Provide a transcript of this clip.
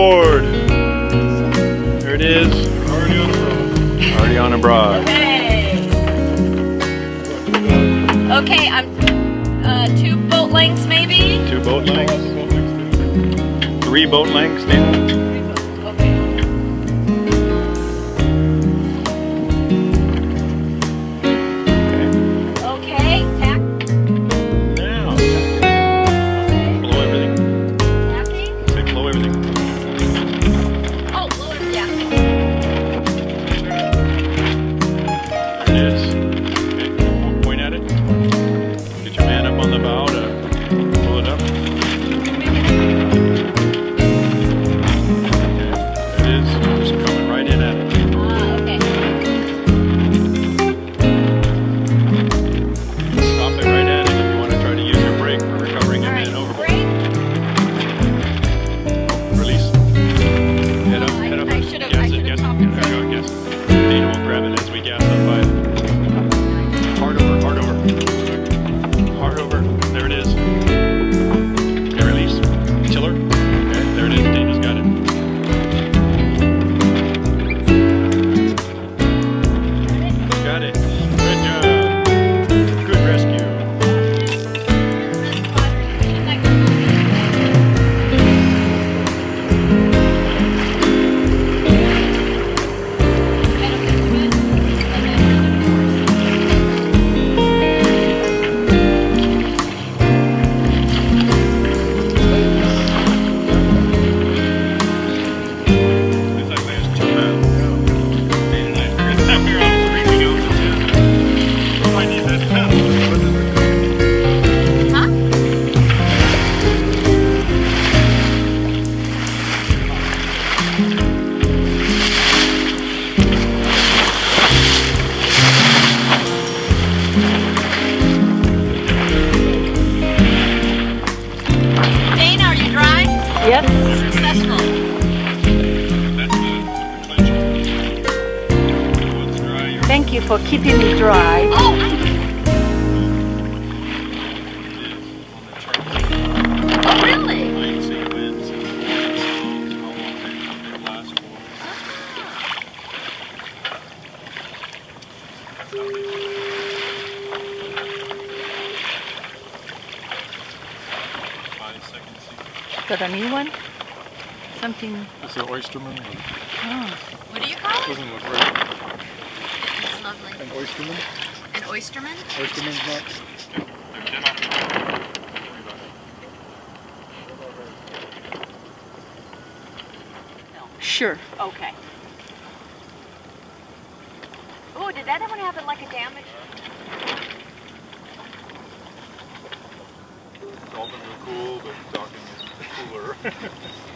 aboard. There it is. Already on abroad. Already on abroad. Hey. Okay, I'm 2 boat lengths maybe? 2 boat lengths. 3 boat lengths, Dana. Yes. Successful. Thank you for keeping me dry. Oh! Oh, really? Is that a new one? Something. It's an oysterman. Oh. What do you call it? Doesn't look right. It's lovely. An oysterman? An oysterman? Oysterman's not. Sure. Okay. Oh, did that ever happen like a damage? Dolphins are cool, but docking is cooler.